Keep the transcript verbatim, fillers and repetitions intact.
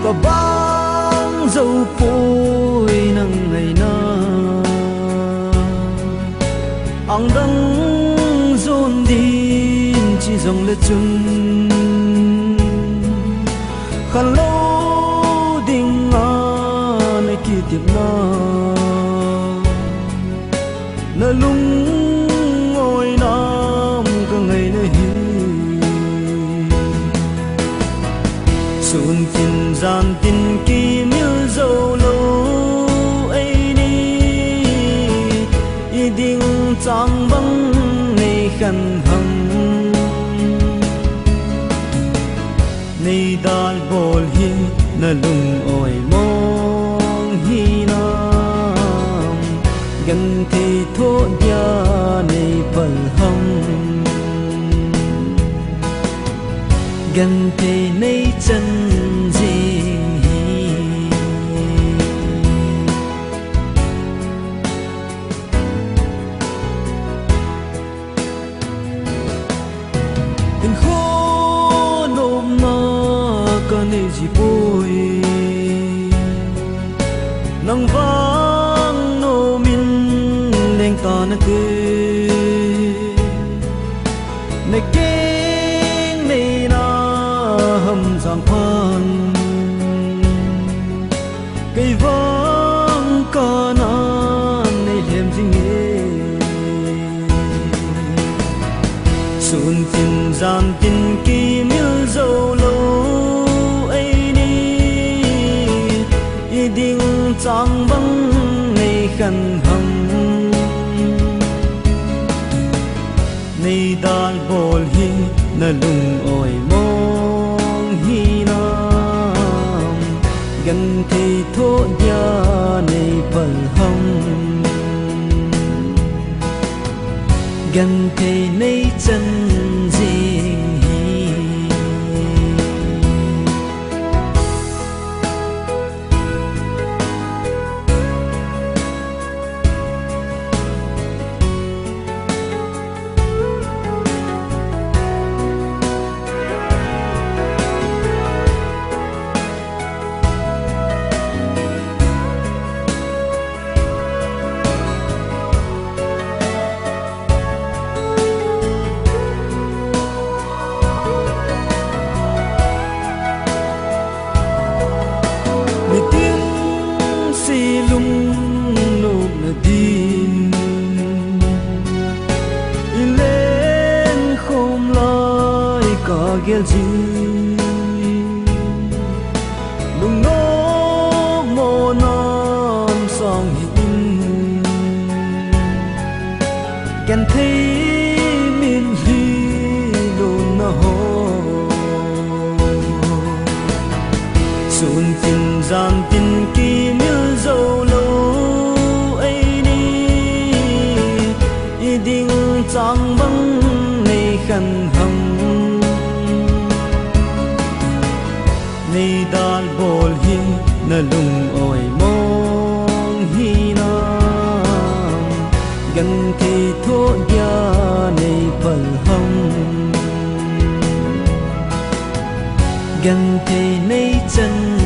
và băng dâu phôi nắng ngày na ang đăng dồn đi chỉ dòng lệ chung khăn lâu đình ngã nơi kia tiệp na nơi lung ngồi nam cả ngày nơi hi xuân tin gian tin kỳ miêu dâu lâu ấy đi y đinh trang băng này khăn hằng này đal bol hi na lung oi mong hi nam gần thì thô dia này bal hằng gần thì này chân gì tình khó nôm na cả này gì bôi nắng vang nô min đen ta na tê này keng này na hầm giang phan cây vang ca na này thêm gì nghe xuân tin gian tin kỳ miêu dâu lâu ấy đi y đinh trang băng này khăn hằng này đal bol hi na lung oi mong hi nam gần thì thô dia này bal hằng gần thì này chân gì gel ji lung no mo nam song hin gan thấy min hi lung na ho xuân tin gian tin kỳ miêu dâu lâu ấy đi y đinh trang băng này khăn hằng này đal bol hi na lung oi mong hi nam gần thì thô dia này bal hằng gần thì này chân